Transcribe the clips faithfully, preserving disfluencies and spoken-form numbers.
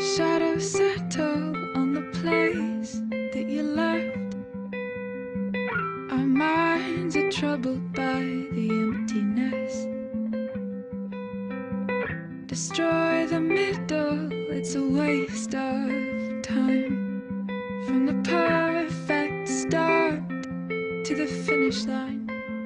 Shadows settle on the place that you left. Our minds are troubled by the emptiness. Destroy the middle, it's a waste of time. From the perfect start to the finish line.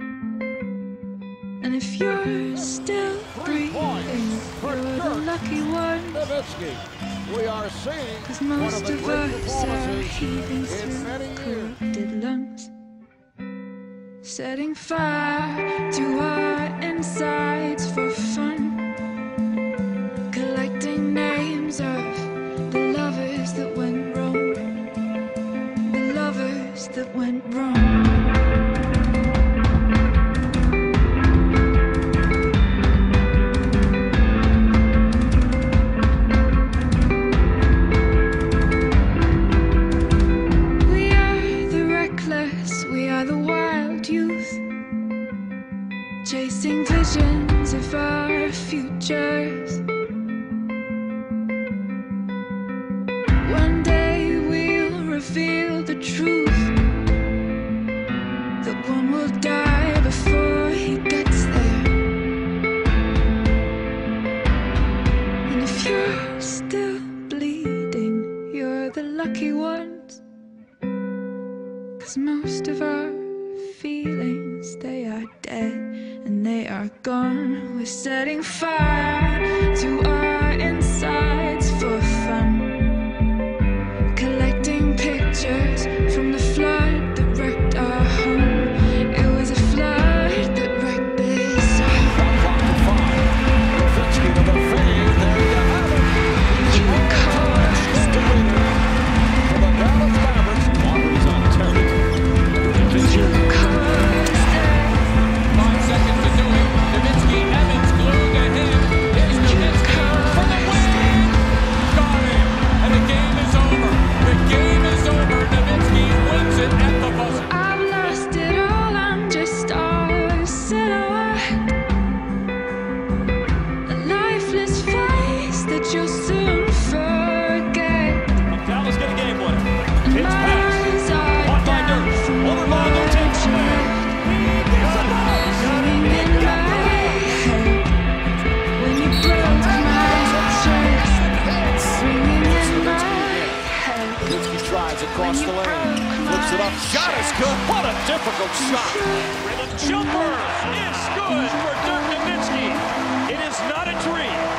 And if you're still breathing, you're the lucky one. Nowitzki. We are seeing Cause most one of, of the us are in heaving through corrupted lungs, setting fire to our insides for fun, collecting names of the lovers that went wrong, the lovers that went wrong. Chasing visions of our futures. One day we'll reveal the truth, that one will die before he gets there. And if you're still bleeding, you're the lucky ones. Cause most of our feelings, they are dead and they are gone. We're setting fire to our insides for fun, collecting pictures from the flood that wrecked our home. It was a flood that wrecked this home. Nowitzki to the fade. There you have it. You caused it. For the Dallas Mavericks, Waters on territory. You caused Five seconds to do it. Nowitzki, Evans glued to him. Here's Nowitzki for the win. Got it. And the game is over. The game is over. Nowitzki wins it at the buzzer. I've lost it all, I'm just our silhouette, a lifeless face that you'll soon forget. Dallas get a game winner. And It's my passed. eyes are Caught by down Dirk. from Over the Rondo takes it. ringing in my head when you broke my chest, ringing in my head. Nowitzki drives across When the you lane. broke Flips it up. my Shot is good. What a difficult shot. The jumper is good for Dirk Nowitzki. It is not a tree.